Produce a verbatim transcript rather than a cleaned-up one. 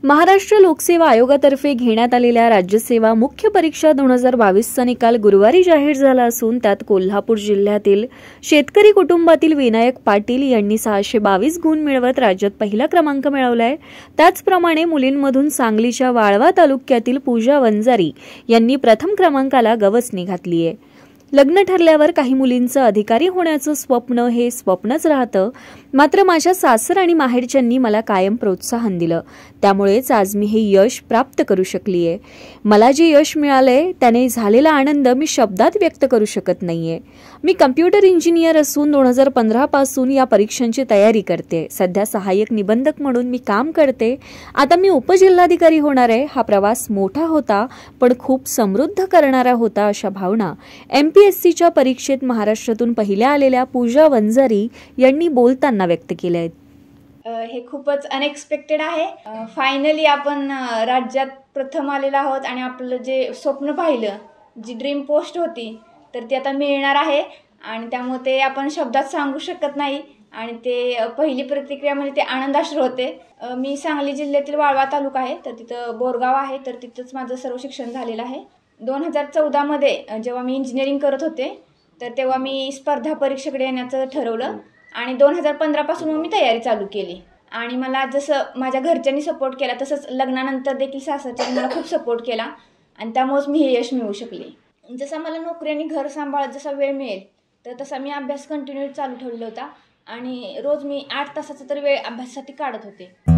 महाराष्ट्र लोकसेवा आयोगातर्फे घेण्यात आलेल्या राज्यसेवा मुख्य परीक्षा दोन हजार बावीसचा निकाल गुरुवारी जाहीर झाला असून त्यात कोल्हापूर जिल्ह्यातील शेतकरी कुटुंबातील विनायक पाटील यांनी सहाशे बावीस गुण मिळवत राज्यात पहिला क्रमांक मिळवलाय। त्याचप्रमाणे मुलींमधून सांगलीच्या वाळवा तालुक्यातील पूजा वंजारी यांनी प्रथम क्रमांकाला गवसणी घातली आहे। लग्न ठरल्यावर काही मुलींचं अधिकारी होण्याचं स्वप्न हे स्वप्नच राहतं, मात्र माझ्या सासर आणि माहेरच्यांनी मला कायम प्रोत्साहन दिलं, त्यामुळेच आज मी हे यश प्राप्त करू शकली आहे। मला जे यश मिळालंय त्याने झालेला आनंद मी शब्दात व्यक्त करू शकत नाहीये। मी कम्प्युटर इंजिनियर असून दोन हजार पंधरा पासून या परीक्षांची तयारी करते। सध्या सहाय्यक निबंधक म्हणून मी काम करते। आता मी उपजिल्हाधिकारी होणार आहे। हा प्रवास मोठा होता पण खूप समृद्ध करणारा होता, अशा भावना एम पी एस सीच्या परीक्षेत महाराष्ट्रातून पहिल्या आलेल्या पूजा वंजारी यांनी बोलताना व्यक्त केले आहेत। हे खूपच अनएक्सपेक्टेड आहे। फायनली आपण राज्यात प्रथम आलेलो आहोत आणि आपलं जे स्वप्न पाहिलं, जी ड्रीम पोस्ट होती, तर ती आता मिळणार आहे आणि त्यामुळे ते आपण शब्दात सांगू शकत नाही आणि ते पहिली प्रतिक्रिया म्हणजे ते आनंदाश्रू होते। मी सांगली जिल्ह्यातील वाळवा तालुका आहे, तर तिथं बोरगाव आहे, तर तिथंच माझं सर्व शिक्षण झालेलं आहे। दोन हजार चौदामध्ये जेव्हा मी इंजिनिअरिंग करत होते तर तेव्हा मी स्पर्धा परीक्षेकडे येण्याचं ठरवलं आणि दोन हजार पंधरापासून मी तयारी चालू केली आणि मला जसं माझ्या घरच्यांनी सपोर्ट केला तसंच लग्नानंतर देखील सासरच्यांनी मला खूप सपोर्ट केला आणि त्यामुळेच मी हे यश मिळवू शकले। जसं मला नोकरी आणि घर सांभाळत जसा वेळ मिळेल तर तसा मी अभ्यास कंटिन्यू चालू ठेवलेला होता आणि रोज मी आठ तासाचा तरी वेळ अभ्यासासाठी काढत होते।